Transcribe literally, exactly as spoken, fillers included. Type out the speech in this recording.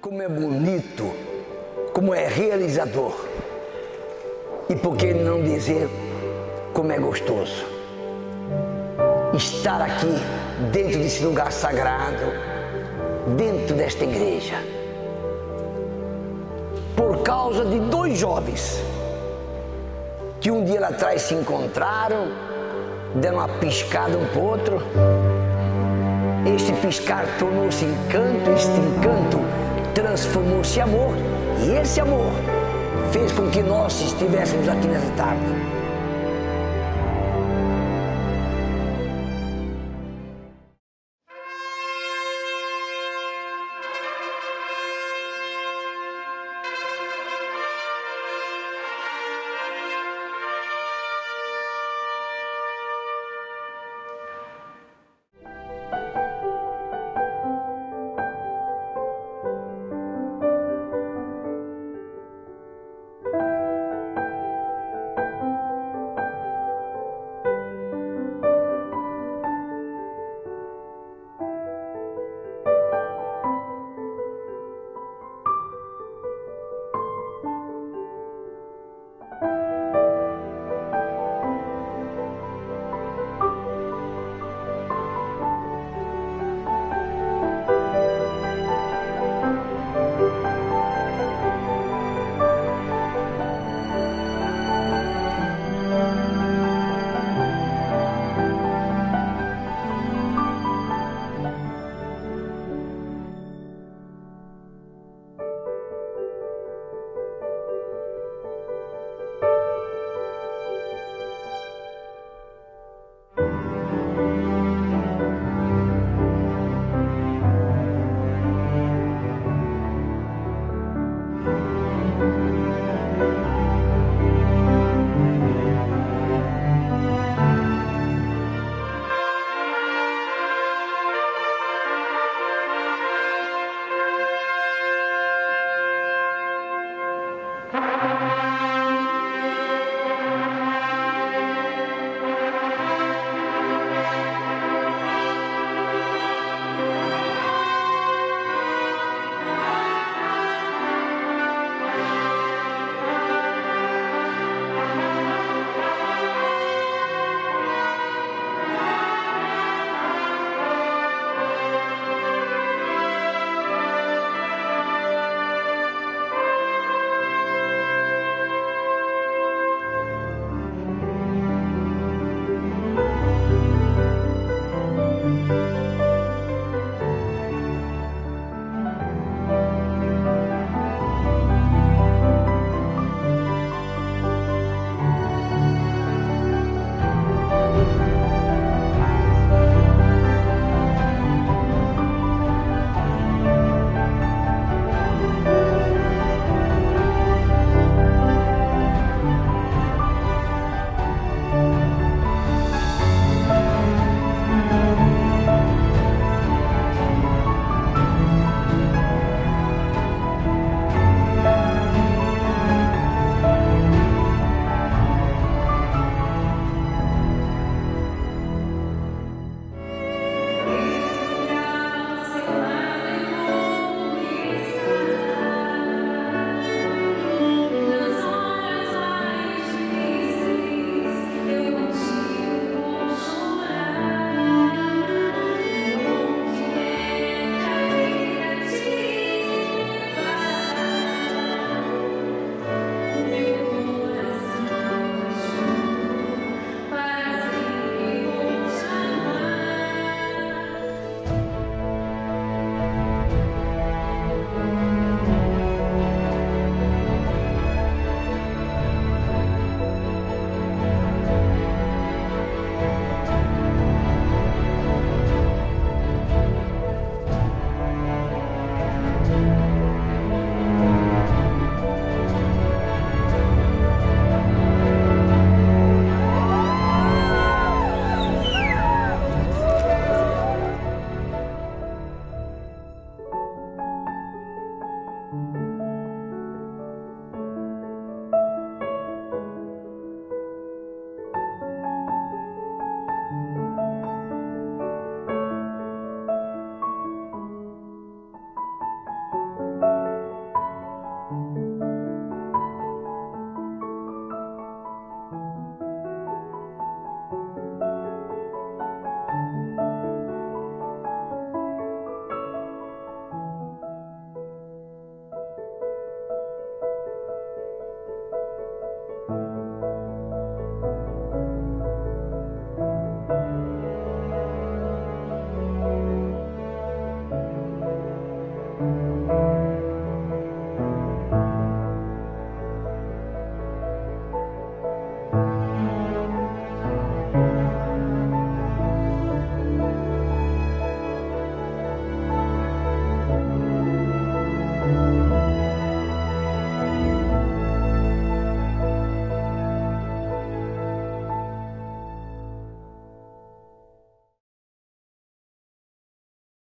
Como é bonito, como é realizador. E por que não dizer como é gostoso estar aqui dentro desse lugar sagrado, dentro desta igreja, por causa de dois jovens que um dia lá atrás se encontraram, deram uma piscada um para o outro. Este piscar tornou-se encanto, este encanto transformou-se em amor, e esse amor fez com que nós estivéssemos aqui nessa tarde.